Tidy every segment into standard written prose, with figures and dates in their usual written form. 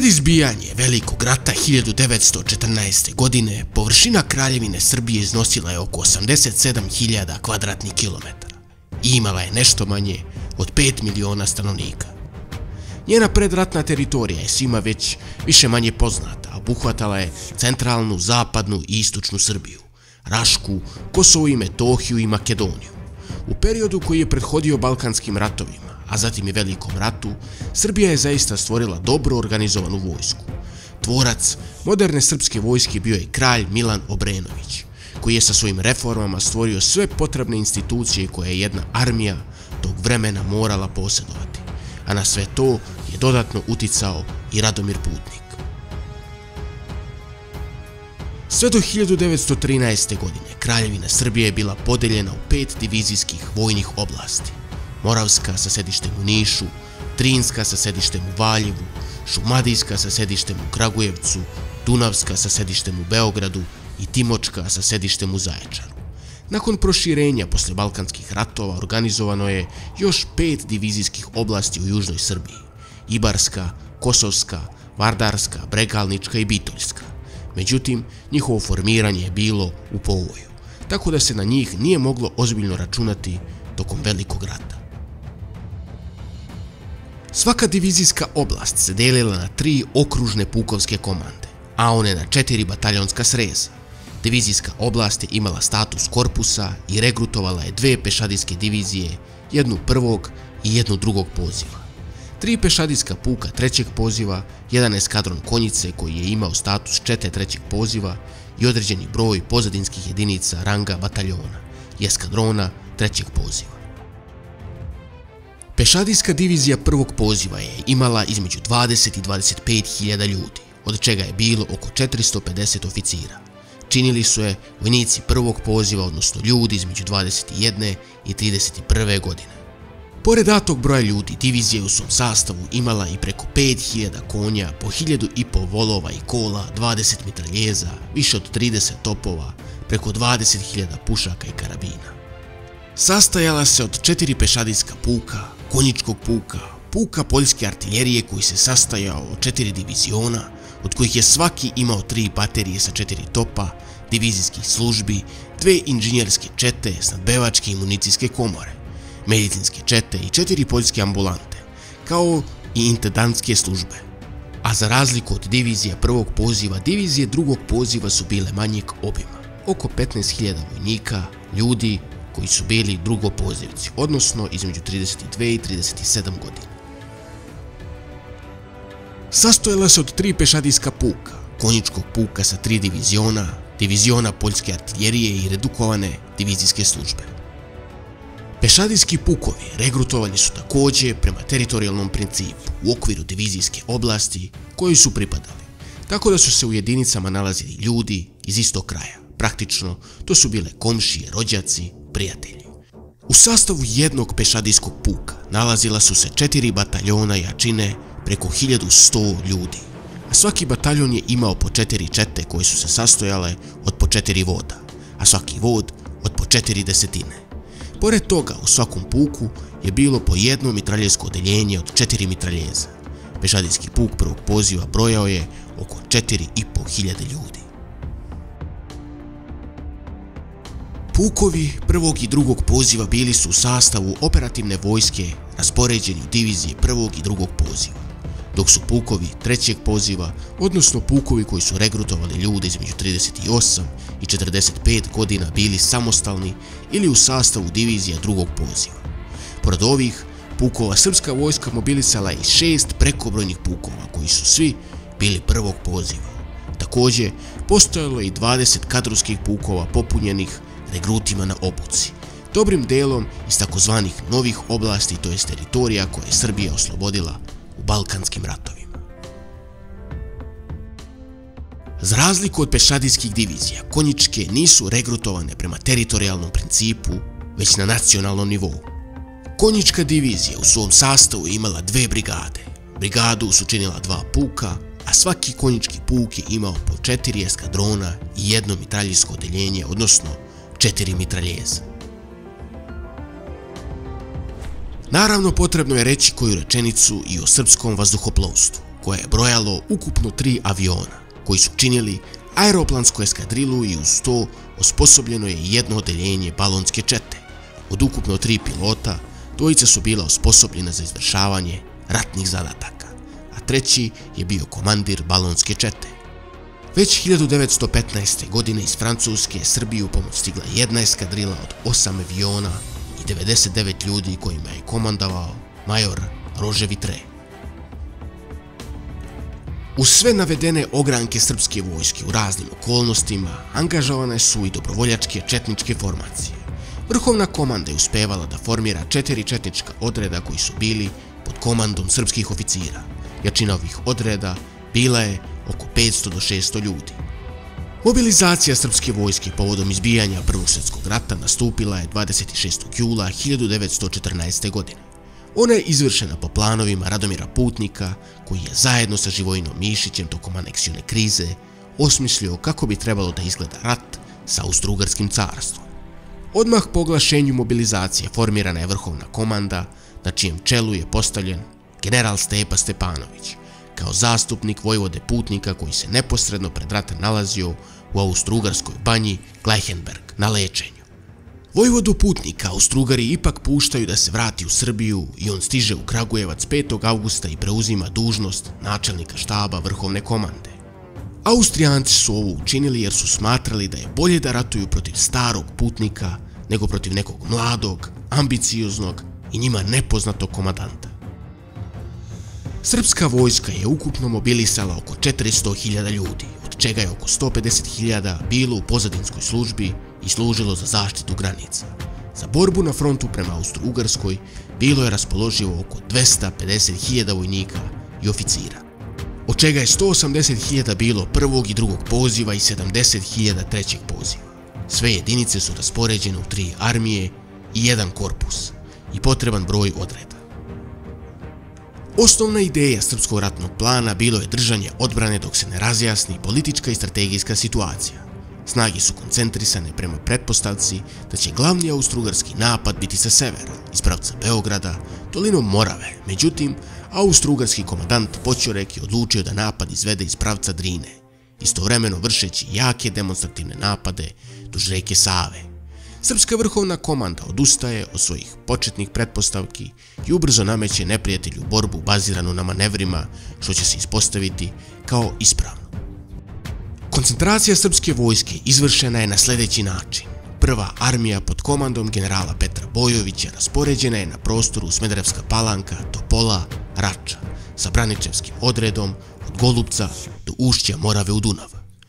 Pred izbijanje Velikog rata 1914. godine površina Kraljevine Srbije iznosila je oko 87.000 kvadratnih kilometara i imala je nešto manje od 5 miliona stanovnika. Njena predratna teritorija je svima već više manje poznata, a obuhvatala je centralnu, zapadnu i istočnu Srbiju, Rašku, Kosovo i Metohiju i Makedoniju. U periodu koji je prethodio Balkanskim ratovima, a zatim i Velikom ratu, Srbija je zaista stvorila dobro organizovanu vojsku. Tvorac moderne srpske vojske bio je kralj Milan Obrenović, koji je sa svojim reformama stvorio sve potrebne institucije koje je jedna armija tog vremena morala posjedovati, a na sve to je dodatno uticao i Radomir Putnik. Sve do 1913. godine Kraljevina Srbije je bila podeljena u 5 divizijskih vojnih oblasti: Moravska sa sedištem u Nišu, Drinska sa sedištem u Valjevu, Šumadijska sa sedištem u Kragujevcu, Dunavska sa sedištem u Beogradu i Timočka sa sedištem u Zaječaru. Nakon proširenja posle Balkanskih ratova organizovano je još 5 divizijskih oblasti u južnoj Srbiji: Ibarska, Kosovska, Vardarska, Bregalnička i Bitoljska. Međutim, njihovo formiranje je bilo u povoju, tako da se na njih nije moglo ozbiljno računati tokom Velikog rata. Svaka divizijska oblast se delila na 3 okružne pukovske komande, a one na 4 bataljonska sreza. Divizijska oblast je imala status korpusa i regrutovala je 2 pešadijske divizije, jednu prvog i jednu drugog poziva. 3 pešadijska puka 3. poziva, jedan eskadron konjice koji je imao status čete 3. poziva i određeni broj pozadinskih jedinica ranga bataljona i eskadrona 3. poziva. Pešadijska divizija 1. poziva je imala između 20 i 25.000 ljudi, od čega je bilo oko 450 oficira. Činili su je vojnici 1. poziva, odnosno ljudi između 21 i 31. godine. Pored datog broja ljudi, divizija je u svom sastavu imala i preko 5.000 konja, po 1.500 volova i kola, 20 mitraljeza, više od 30 topova, preko 20.000 pušaka i karabina. Sastajala se od 4 pešadijska puka, konjičkog puka, puka poljske artiljerije koji se sastajao od 4 diviziona, od kojih je svaki imao 3 baterije sa 4 topa, divizijskih službi, 2 inženjerske čete, snabdevačke i municijske komore, medicinske čete i 4 poljske ambulante, kao i intendantske službe. A za razliku od divizije 1. poziva, divizije 2. poziva su bile manjeg obima, oko 15.000 vojnika, ljudi koji su bili drugopozivci, odnosno između 32 i 37 godina. Sastojala se od 3 pešadijska puka, konjičkog puka sa 3 diviziona, diviziona poljske artiljerije i redukovane divizijske službe. Pešadijski pukovi regrutovani su također prema teritorijalnom principu u okviru divizijske oblasti kojoj su pripadali, tako da su se u jedinicama nalazili ljudi iz istog kraja. Praktično, to su bile komšije, rođaci, prijatelji. U sastavu jednog pešadijskog puka nalazila su se 4 bataljona jačine preko 1100 ljudi, a svaki bataljon je imao po 4 čete koje su se sastojale od po 4 voda, a svaki vod od po 4 desetine. Pored toga, u svakom puku je bilo po jedno mitraljezko odeljenje od 4 mitraljeza. Pešadijski puk 1. poziva brojao je oko 4.500 ljudi. Pukovi 1. i 2. poziva bili su u sastavu operativne vojske raspoređeni u divizije 1. i 2. poziva, dok su pukovi 3. poziva, odnosno pukovi koji su regrutovali ljude između 38 i 45 godina, bili samostalni ili u sastavu divizija 2. poziva. Pored ovih pukova, srpska vojska mobilisala je 6 prekobrojnih pukova koji su svi bili 1. poziva. Također, postojalo je i 20 kadrovskih pukova popunjenih regrutima na obuci, dobrim delom iz takozvanih novih oblasti, to jest teritorija koje je Srbija oslobodila u Balkanskim ratovima. Za razliku od pešadijskih divizija, konjičke nisu regrutovane prema teritorijalnom principu, već na nacionalnom nivou. Konjička divizija u svom sastavu imala 2 brigade. Brigadu su činila 2 puka, a svaki konjički puk je imao po 4 eskadrona i jedno mitraljezko odeljenje, odnosno 4 mitraljeza. Naravno, potrebno je reći koju rečenicu i o srpskom vazduhoplovstvu, koje je brojalo ukupno 3 aviona, koji su činili aeroplansku eskadrilu i uz to osposobljeno je jedno odeljenje balonske čete. Od ukupno 3 pilota, dvojica su bila osposobljena za izvršavanje ratnih zadataka, a treći je bio komandir balonske čete. Već 1915. godine iz Francuske je Srbiju pomoć stigla jedna eskadrila od 8 aviona i 99 ljudi kojima je komandovao major Rože Vitre. Uz sve navedene ogranke srpske vojske u raznim okolnostima angažovane su i dobrovoljačke četničke formacije. Vrhovna komanda je uspevala da formira 4 četnička odreda koji su bili pod komandom srpskih oficira. Jačina ovih odreda bila je oko 500 do 600 ljudi. Mobilizacija srpske vojske povodom izbijanja Prvog svjetskog rata nastupila je 26. jula 1914. godine. Ona je izvršena po planovima Radomira Putnika, koji je zajedno sa Živojinom Mišićem tokom aneksione krize osmislio kako bi trebalo da izgleda rat sa Austro-Ugarskim carstvom. Odmah po oglašenju mobilizacije formirana je vrhovna komanda, na čijem čelu je postavljen general Stepa Stepanović, kao zastupnik vojvode Putnika koji se neposredno pred rata nalazio u Austro-Ugarskoj banji Gleihenberg na lečenju. Vojvodu Putnika Austro-Ugari ipak puštaju da se vrati u Srbiju i on stiže u Kragujevac 5. avgusta i preuzima dužnost načelnika štaba vrhovne komande. Austrijanci su ovo učinili jer su smatrali da je bolje da ratuju protiv starog Putnika nego protiv nekog mladog, ambicioznog i njima nepoznatog komandanta. Srpska vojska je ukupno mobilisala oko 400.000 ljudi, od čega je oko 150.000 bilo u pozadinskoj službi i služilo za zaštitu granica. Za borbu na frontu prema Austro-Ugarskoj bilo je raspoloživo oko 250.000 vojnika i oficira, od čega je 180.000 bilo prvog i drugog poziva i 70.000 trećeg poziva. Sve jedinice su raspoređene u 3 armije i 1 korpus i potreban broj odreda. Osnovna ideja srpskog ratnog plana bilo je držanje odbrane dok se ne razjasni politička i strategijska situacija. Snage su koncentrisane prema pretpostavci da će glavni austro-ugarski napad biti sa severa, iz pravca Beograda, dolinom Morave. Međutim, austro-ugarski komandant Poćorek je odlučio da napad izvede iz pravca Drine, istovremeno vršeći jake demonstrativne napade duž reke Save. Srpska vrhovna komanda odustaje od svojih početnih pretpostavki i ubrzo nameće neprijatelju borbu baziranu na manevrima, što će se ispostaviti kao ispravno. Koncentracija srpske vojske izvršena je na sljedeći način. Prva armija pod komandom generala Petra Bojovića raspoređena je na prostoru Smederevska Palanka, Topola, Rača, sa braničevskim odredom od Golupca do ušća Morave u Dunav.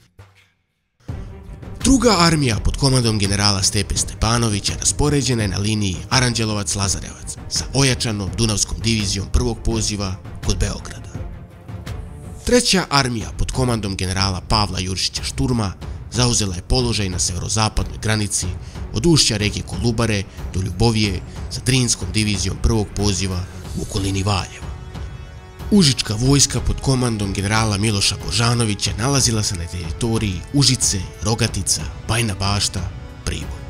Druga armija pod komandom generala Stepe Stepanovića raspoređena je na liniji Aranđelovac-Lazarevac sa ojačanom Dunavskom divizijom prvog poziva kod Beograda. Treća armija pod komandom generala Pavla Jurišića Šturma zauzela je položaj na severozapadnoj granici od ušća reke Kolubare do Ljubovije sa Drinskom divizijom prvog poziva u okolini Valjeva. Užička vojska pod komandom generala Miloša Božanovića nalazila se na teritoriji Užice, Rogatica, Bajna Bašta, Priboj.